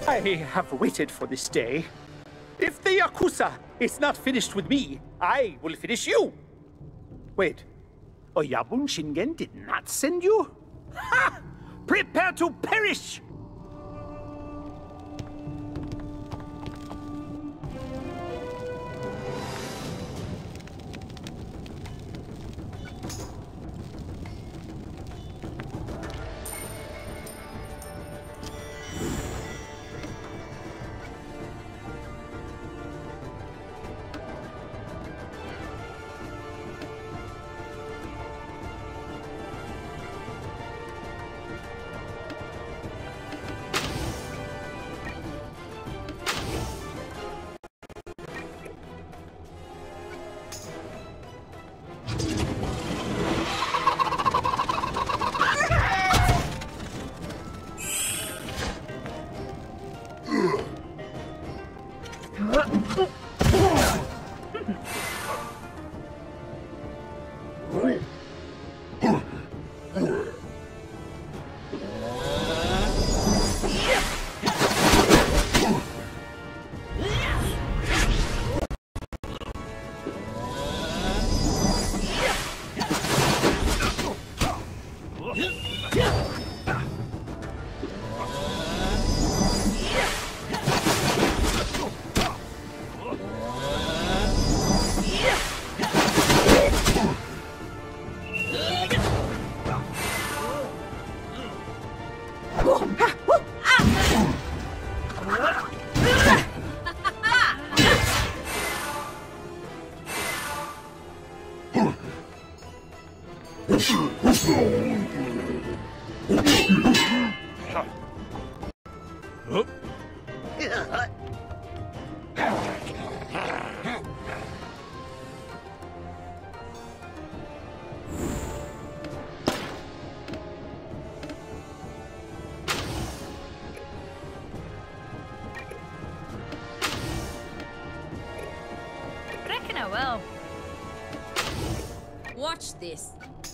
I have waited for this day. If the Yakuza is not finished with me, I will finish you. Wait, Oyabun Shingen did not send you? Ha! Prepare to perish! Well, watch this.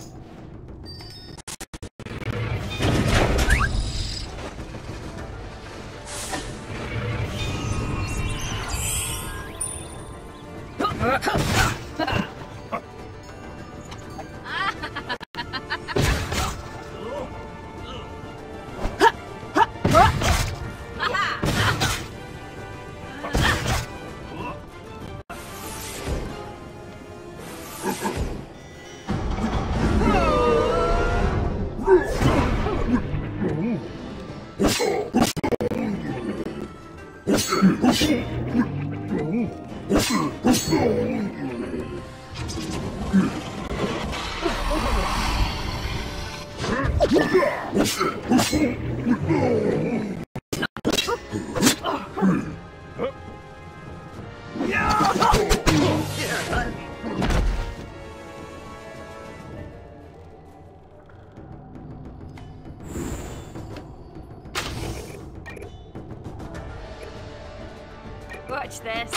Watch this.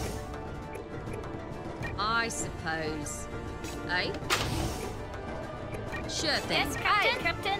I suppose. Eh? Sure thing. Yes, Captain.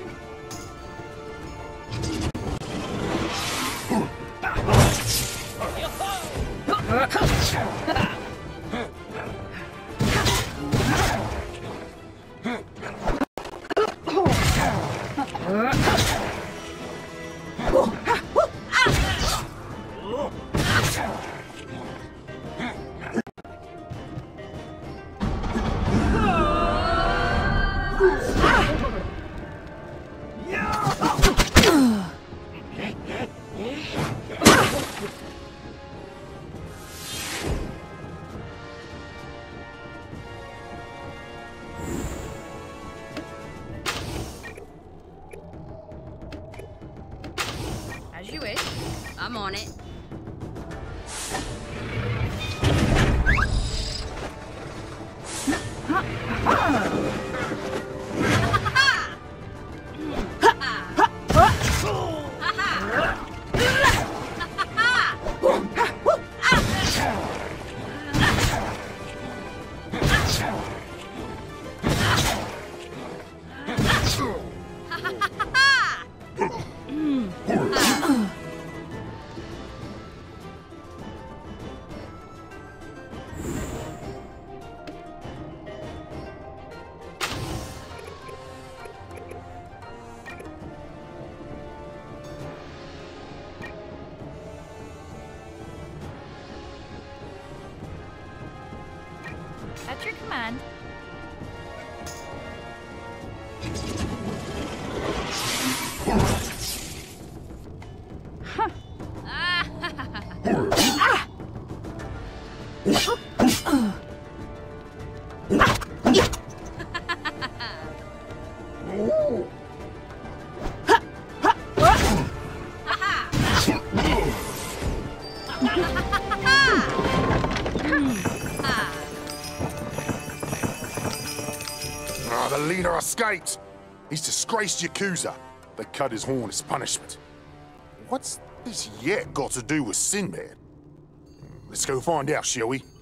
As you wish. I'm on it. At your command. The leader escaped. He's disgraced Yakuza. They cut his horn as punishment. What's this yet got to do with Sinbad? Let's go find out, shall we?